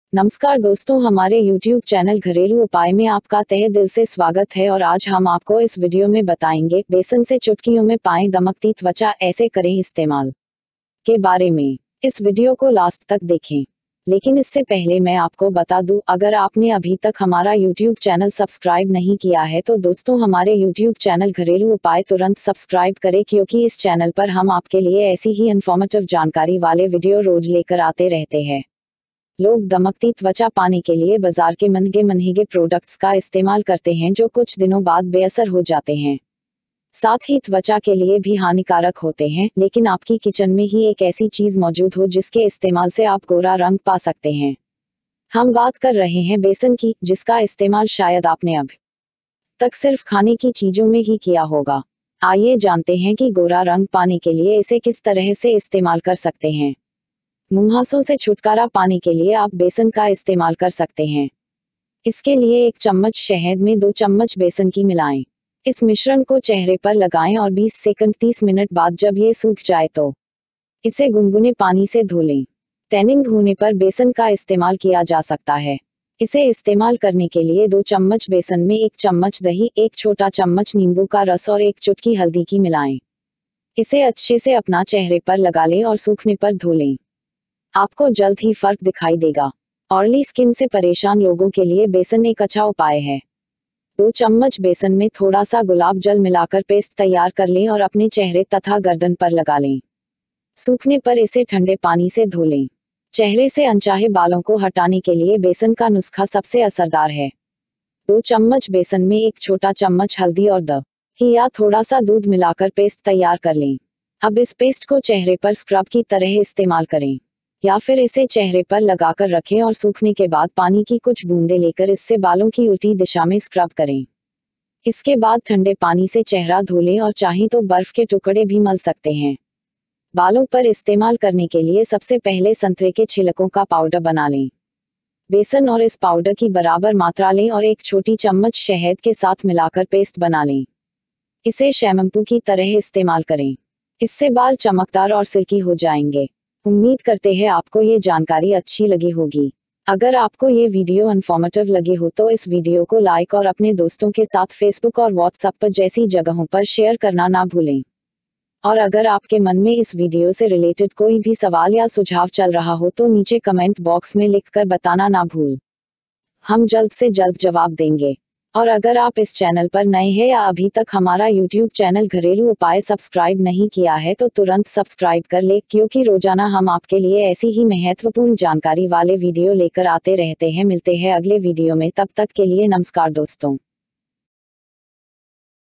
नमस्कार दोस्तों, हमारे YouTube चैनल घरेलू उपाय में आपका तहे दिल से स्वागत है। और आज हम आपको इस वीडियो में बताएंगे बेसन से चुटकियों में पाएं दमकती त्वचा ऐसे करें इस्तेमाल के बारे में। इस वीडियो को लास्ट तक देखें। लेकिन इससे पहले मैं आपको बता दूं, अगर आपने अभी तक हमारा YouTube चैनल सब्सक्राइब नहीं किया है तो दोस्तों हमारे YouTube चैनल घरेलू उपाय तुरंत सब्सक्राइब करें, क्योंकि इस चैनल पर हम आपके लिए ऐसी ही इन्फॉर्मेटिव जानकारी वाले वीडियो रोज लेकर आते रहते हैं। लोग दमकती त्वचा पाने के लिए बाजार के महंगे प्रोडक्ट्स का इस्तेमाल करते हैं, जो कुछ दिनों बाद बेअसर हो जाते हैं, साथ ही त्वचा के लिए भी हानिकारक होते हैं। लेकिन आपकी किचन में ही एक ऐसी चीज मौजूद हो जिसके इस्तेमाल से आप गोरा रंग पा सकते हैं। हम बात कर रहे हैं बेसन की, जिसका इस्तेमाल शायद आपने अब तक सिर्फ खाने की चीजों में ही किया होगा। आइए जानते हैं कि गोरा रंग पाने के लिए इसे किस तरह से इस्तेमाल कर सकते हैं। मुंहासों से छुटकारा पाने के लिए आप बेसन का इस्तेमाल कर सकते हैं। इसके लिए 1 चम्मच शहद में 2 चम्मच बेसन की मिलाएं। इस मिश्रण को चेहरे पर लगाएं और 20 सेकंड 30 मिनट बाद जब ये सूख जाए तो इसे गुनगुने पानी से धो लें। टैनिंग होने पर बेसन का इस्तेमाल किया जा सकता है। इसे इस्तेमाल करने के लिए 2 चम्मच बेसन में 1 चम्मच दही, 1 छोटा चम्मच नींबू का रस और 1 चुटकी हल्दी की मिलाएं। इसे अच्छे से अपना चेहरे पर लगा लें और सूखने पर धो लें। आपको जल्द ही फर्क दिखाई देगा। ऑयली स्किन से परेशान लोगों के लिए बेसन एक अच्छा उपाय है। 2 चम्मच बेसन में थोड़ा सा गुलाब जल मिलाकर पेस्ट तैयार कर लें और अपने चेहरे तथा गर्दन पर लगा लें। सूखने पर इसे ठंडे पानी से धो लें। चेहरे से अनचाहे बालों को हटाने के लिए बेसन का नुस्खा सबसे असरदार है। 2 चम्मच बेसन में 1 छोटा चम्मच हल्दी और दही या थोड़ा सा दूध मिलाकर पेस्ट तैयार कर लें। अब इस पेस्ट को चेहरे पर स्क्रब की तरह इस्तेमाल करें, या फिर इसे चेहरे पर लगाकर रखें और सूखने के बाद पानी की कुछ बूंदें लेकर इससे बालों की उल्टी दिशा में स्क्रब करें। इसके बाद ठंडे पानी से चेहरा धो लें और चाहें तो बर्फ के टुकड़े भी मल सकते हैं। बालों पर इस्तेमाल करने के लिए सबसे पहले संतरे के छिलकों का पाउडर बना लें। बेसन और इस पाउडर की बराबर मात्रा लें और 1 छोटी चम्मच शहद के साथ मिलाकर पेस्ट बना लें। इसे शैम्पू की तरह इस्तेमाल करें। इससे बाल चमकदार और सिल्की हो जाएंगे। उम्मीद करते हैं आपको ये जानकारी अच्छी लगी होगी। अगर आपको ये वीडियो इन्फॉर्मेटिव लगी हो तो इस वीडियो को लाइक और अपने दोस्तों के साथ फेसबुक और व्हाट्सएप पर जैसी जगहों पर शेयर करना ना भूलें। और अगर आपके मन में इस वीडियो से रिलेटेड कोई भी सवाल या सुझाव चल रहा हो तो नीचे कमेंट बॉक्स में लिखकर बताना ना भूल। हम जल्द से जल्द जवाब देंगे। और अगर आप इस चैनल पर नए हैं या अभी तक हमारा YouTube चैनल घरेलू उपाय सब्सक्राइब नहीं किया है तो तुरंत सब्सक्राइब कर ले, क्योंकि रोजाना हम आपके लिए ऐसी ही महत्वपूर्ण जानकारी वाले वीडियो लेकर आते रहते हैं। मिलते हैं अगले वीडियो में, तब तक के लिए नमस्कार दोस्तों।